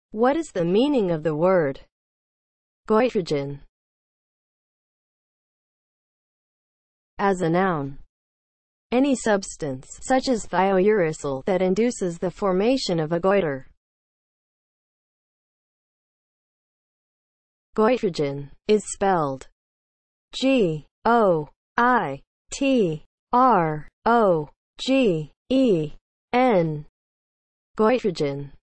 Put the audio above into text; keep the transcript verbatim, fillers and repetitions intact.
What is the meaning of the word goitrogen? As a noun, any substance, such as thiouracil, that induces the formation of a goiter. Goitrogen is spelled G O I T R O G E N. Goitrogen